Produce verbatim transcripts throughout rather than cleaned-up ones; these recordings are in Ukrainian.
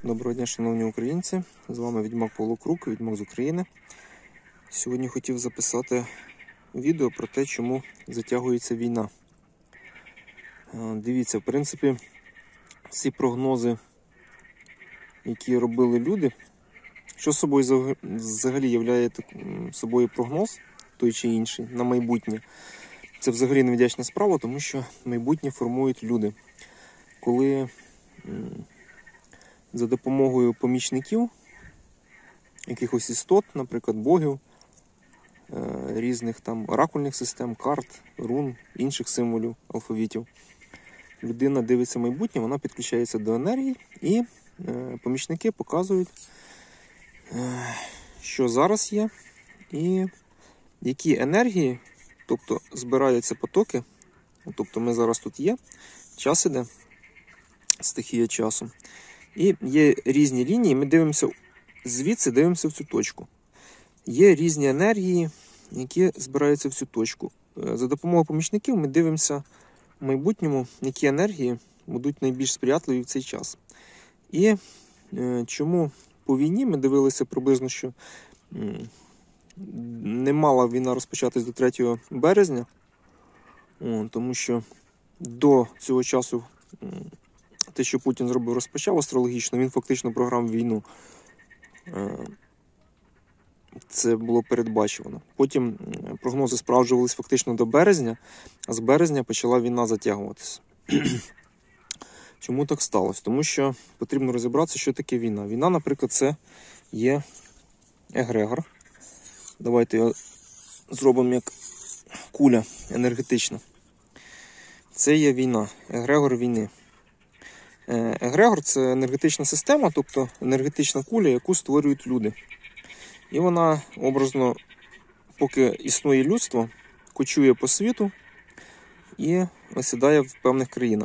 Доброго дня, шановні українці! З вами Відьмак Павло Крук, Відьмак з України. Сьогодні хотів записати відео про те, чому затягується війна. Дивіться, в принципі, ці прогнози, які робили люди, що собою взагалі являє собою прогноз, той чи інший, на майбутнє, це взагалі невдячна справа, тому що майбутнє формують люди. Коли за допомогою помічників, якихось істот, наприклад, богів, різних там оракульних систем, карт, рун, інших символів, алфавітів, людина дивиться майбутнє, вона підключається до енергії, і помічники показують, що зараз є, і які енергії, тобто збираються потоки, тобто ми зараз тут є, час іде, стихія часу. І є різні лінії, ми дивимося звідси, дивимося в цю точку. Є різні енергії, які збираються в цю точку. За допомогою помічників ми дивимося в майбутньому, які енергії будуть найбільш сприятливі в цей час. І е, чому по війні ми дивилися приблизно, що м, не мала війна розпочатись до третього березня, о, тому що до цього часу м, те, що Путін зробив, розпочав астрологічно, він фактично програв війну. Це було передбачено. Потім прогнози справджувалися фактично до березня, а з березня почала війна затягуватися. Чому так сталося? Тому що потрібно розібратися, що таке війна. Війна, наприклад, це є егрегор. Давайте його зробимо як куля енергетична. Це є війна, егрегор війни. Егрегор – це енергетична система, тобто енергетична куля, яку створюють люди. І вона образно, поки існує людство, кочує по світу і осідає в певних країнах.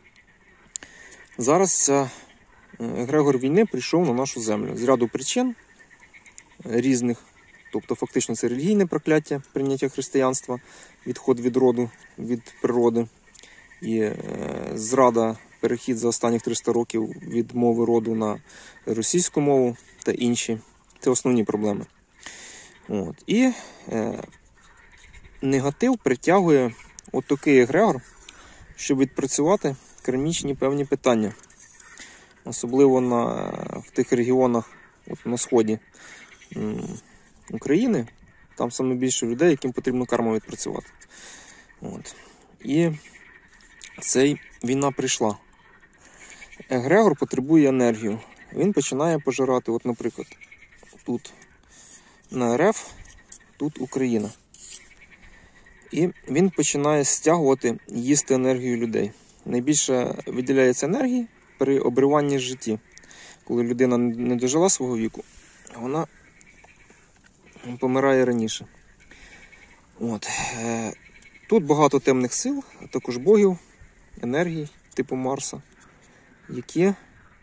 Зараз ця егрегор війни прийшов на нашу землю з ряду причин різних, тобто фактично це релігійне прокляття, прийняття християнства, відход від роду, від природи і е, зрада, перехід за останніх триста років від мови роду на російську мову та інші. Це основні проблеми. От. І е, негатив притягує от такий егрегор, щоб відпрацювати кармічні певні питання. Особливо на, в тих регіонах от на сході м, України, там саме більше людей, яким потрібно карму відпрацювати. От. І цей війна прийшла. Егрегор потребує енергію. Він починає пожирати, от, наприклад, тут на РФ, тут Україна. І він починає стягувати, їсти енергію людей. Найбільше виділяється енергії при обриванні житті. Коли людина не дожила свого віку, вона помирає раніше. От. Тут багато темних сил, а також богів, енергій типу Марса, які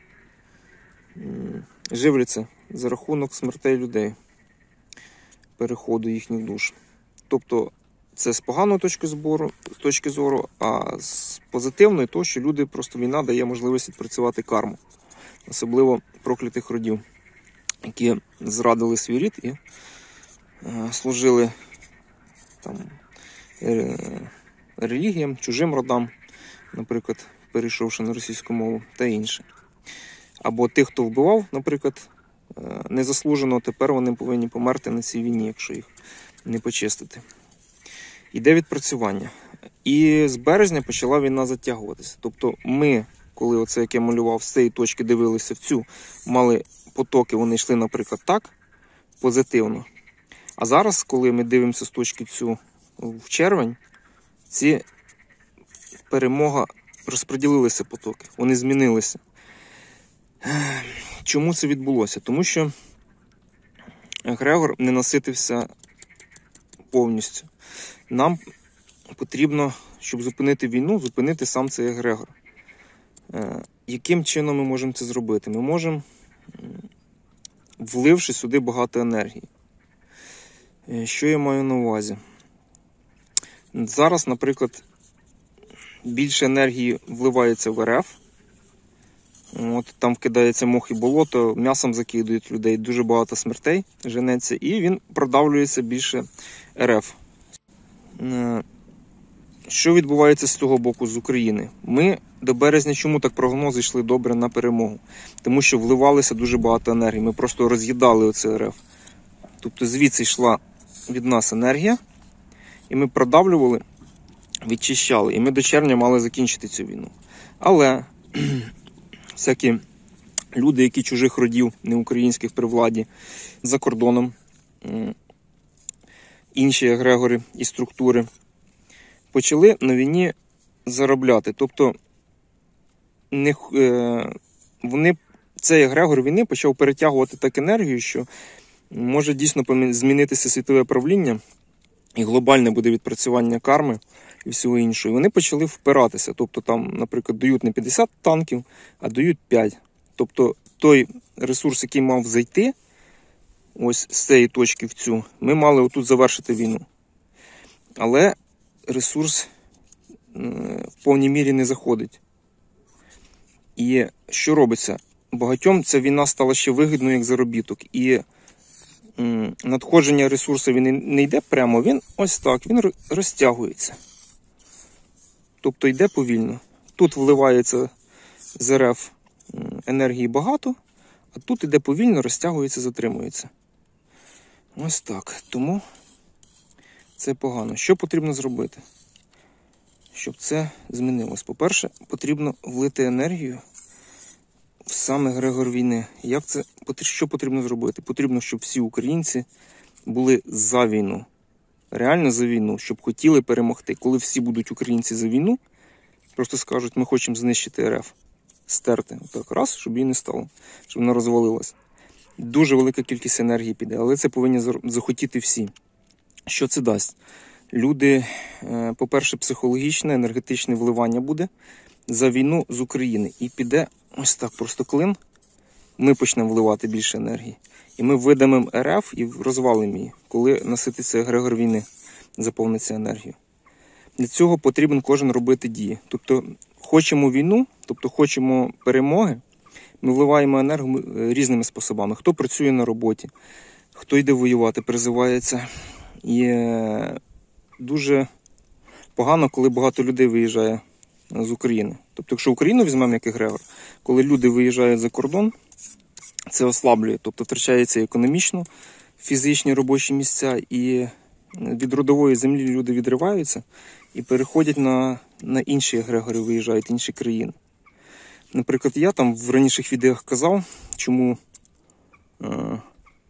живляться за рахунок смертей людей, переходу їхніх душ. Тобто це з поганої точки зору, точки зору, а з позитивної то, що люди, просто війна дає можливість відпрацювати карму. Особливо проклятих родів, які зрадили свій рід і е, служили там, е, релігіям, чужим родам, наприклад, перейшовши на російську мову та інше. Або тих, хто вбивав, наприклад, незаслужено, тепер вони повинні померти на цій війні, якщо їх не почистити. Іде відпрацювання. І з березня почала війна затягуватися. Тобто ми, коли оце, як я малював, з цієї точки дивилися в цю, мали потоки, вони йшли, наприклад, так, позитивно. А зараз, коли ми дивимося з точки цю в червень, ці перемога розподілилися потоки, вони змінилися. Чому це відбулося? Тому що егрегор не наситився повністю. Нам потрібно, щоб зупинити війну, зупинити сам цей егрегор. Яким чином ми можемо це зробити? Ми можемо, вливши сюди багато енергії. Що я маю на увазі? Зараз, наприклад, більше енергії вливається в РФ, От, там вкидається мох і болото, м'ясом закидують людей, дуже багато смертей женеться, і він продавлюється більше РФ. Що відбувається з цього боку, з України? Ми до березня, чому так прогнози йшли добре на перемогу? Тому що вливалося дуже багато енергії, ми просто роз'їдали оце РФ. Тобто звідси йшла від нас енергія, і ми продавлювали, відчищали, і ми до червня мали закінчити цю війну. Але всякі люди, які чужих родів, не українських при владі, за кордоном, інші егрегори і структури, почали на війні заробляти. Тобто не, е, вони, цей егрегор війни почав перетягувати так енергію, що може дійсно змінитися світове правління, і глобальне буде відпрацювання карми і всього іншого. І вони почали впиратися. Тобто там, наприклад, дають не п'ятдесят танків, а дають п'ять. Тобто той ресурс, який мав зайти ось з цієї точки в цю, ми мали отут завершити війну. Але ресурс в повній мірі не заходить. І що робиться? Багатьом ця війна стала ще вигідною як заробіток. І надходження ресурсу він не йде прямо, він ось так, він розтягується. Тобто йде повільно. Тут вливається з РФ енергії багато, а тут йде повільно, розтягується, затримується. Ось так. Тому це погано. Що потрібно зробити, щоб це змінилось? По-перше, потрібно влити енергію в сам егрегор війни. Як це, що потрібно зробити? Потрібно, щоб всі українці були за війну. Реально за війну, щоб хотіли перемогти. Коли всі будуть українці за війну, просто скажуть, ми хочемо знищити РФ. Стерти. Так, раз, щоб її не стало. Щоб вона розвалилась. Дуже велика кількість енергії піде, але це повинні захотіти всі. Що це дасть? Люди, по-перше, психологічне, енергетичне вливання буде за війну з України. І піде ось так просто клин. Ми почнемо вливати більше енергії. І ми видамимо РФ і розвалимо її, коли насититься егрегор війни, заповниться енергією. Для цього потрібен кожен робити дії. Тобто, хочемо війну, тобто хочемо перемоги, ми вливаємо енергію різними способами. Хто працює на роботі, хто йде воювати, призивається. І дуже погано, коли багато людей виїжджає з України. Тобто, якщо Україну візьмемо як егрегор, коли люди виїжджають за кордон, це ослаблює. Тобто, втрачається економічно, фізичні робочі місця, і від родової землі люди відриваються і переходять на, на інші егрегори, виїжджають в інші країни. Наприклад, я там в раніших відео казав, чому, е,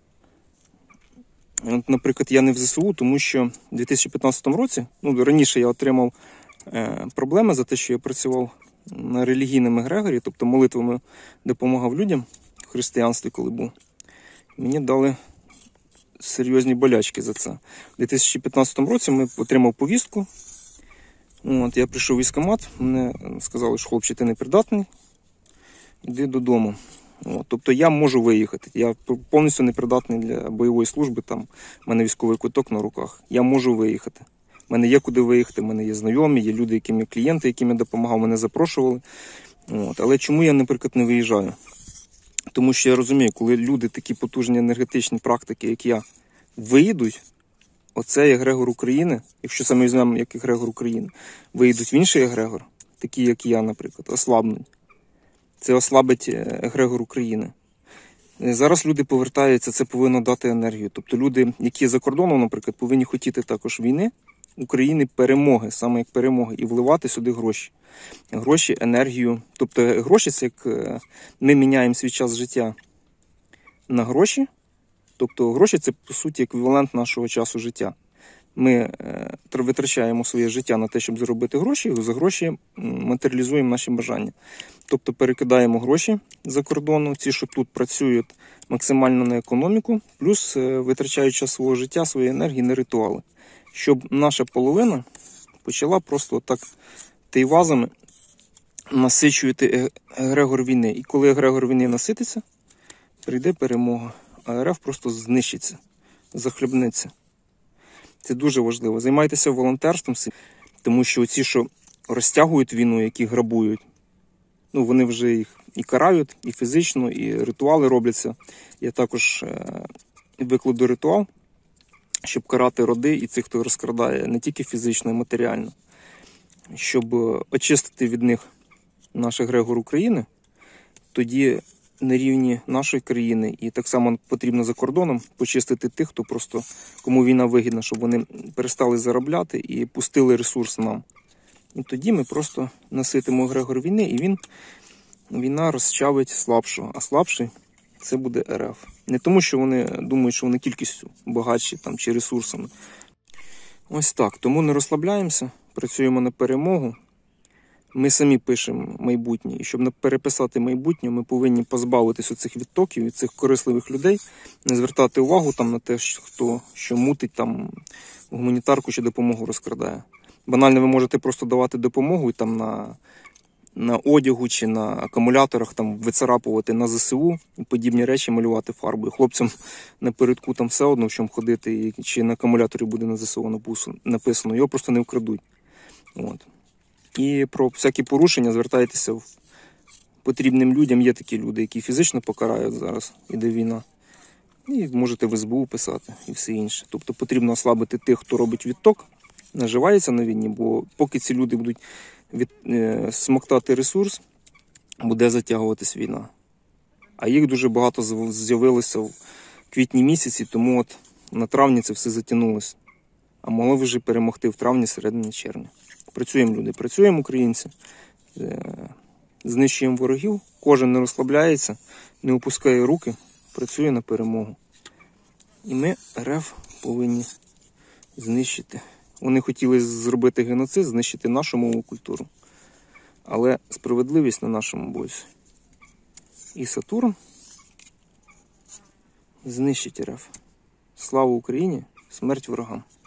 от, наприклад, я не в ЗСУ, тому що в дві тисячі п'ятнадцятому році, ну, раніше я отримав е, проблеми за те, що я працював на релігійному егрегорі, тобто молитвами допомагав людям в християнстві, коли був. Мені дали серйозні болячки за це. У дві тисячі п'ятнадцятому році ми отримав повістку. От, я прийшов в військкомат, мені сказали, що хлопче, ти непридатний, йди додому. От, тобто я можу виїхати. Я повністю непридатний для бойової служби, там в мене військовий квиток на руках. Я можу виїхати. У мене є куди виїхати, в мене є знайомі, є люди, яким я клієнти, яким я допомагав, мене запрошували. От, але чому я, наприклад, не виїжджаю? Тому що я розумію, коли люди, такі потужні енергетичні практики, як я, виїдуть, оцей егрегор України, якщо саме візьмемо як егрегор України, виїдуть в інший егрегор, такі як я, наприклад, ослабнуть. Це ослабить егрегор України. Зараз люди повертаються, це повинно дати енергію. Тобто люди, які за кордоном, наприклад, повинні хотіти також війни, України, перемоги, саме як перемоги, і вливати сюди гроші. Гроші, енергію. Тобто гроші – це як ми міняємо свій час життя на гроші. Тобто гроші – це, по суті, еквівалент нашого часу життя. Ми е, витрачаємо своє життя на те, щоб заробити гроші, і за гроші матеріалізуємо наші бажання. Тобто перекидаємо гроші за кордону, ці, що тут працюють максимально на економіку, плюс е, витрачають час свого життя, своєї енергії на ритуали. Щоб наша половина почала просто отак тейвазами насичувати егрегор війни. І коли егрегор війни насититься, прийде перемога. А РФ просто знищиться, захлебнеться. Це дуже важливо. Займайтеся волонтерством, тому що ці, що розтягують війну, які грабують, ну вони вже їх і карають, і фізично, і ритуали робляться. Я також викладу ритуал, щоб карати роди і цих, хто розкрадає не тільки фізично, а й матеріально. Щоб очистити від них наш егрегор України, тоді на рівні нашої країни, і так само потрібно за кордоном почистити тих, хто просто, кому війна вигідна, щоб вони перестали заробляти і пустили ресурс нам. І тоді ми просто наситимо егрегор війни, і він, війна розчавить слабшого, а слабший – це буде РФ. Не тому, що вони думають, що вони кількістю багатші там, чи ресурсами. Ось так. Тому не розслабляємося, працюємо на перемогу. Ми самі пишемо майбутнє. І щоб переписати майбутнє, ми повинні позбавитися цих відтоків, від цих корисливих людей, не звертати увагу там на те, хто що мутить там гуманітарку чи допомогу розкрадає. Банально ви можете просто давати допомогу і там на, на одягу чи на акумуляторах там вицарапувати на ЗСУ і подібні речі, малювати фарбою. Хлопцям напередку там все одно в чому ходити, і, чи на акумуляторі буде на ЗСУ написано, його просто не вкрадуть. От. І про всякі порушення звертайтеся в потрібним людям. Є такі люди, які фізично покарають зараз, іде війна. І можете в ес бе у писати і все інше. Тобто потрібно ослабити тих, хто робить відток, наживається на війні, бо поки ці люди будуть від, е, смоктати ресурс, буде затягуватись війна. А їх дуже багато з'явилося в квітні місяці, тому от на травні це все затягнулося. А могло вже перемогти в травні, середині червня. Працюємо, люди, працюємо, українці, знищуємо ворогів, кожен не розслабляється, не опускає руки, працює на перемогу. І ми РФ повинні знищити. Вони хотіли зробити геноцид, знищити нашу мову, культуру. Але справедливість на нашому боці. І Сатурн знищить РФ. Слава Україні, смерть ворогам.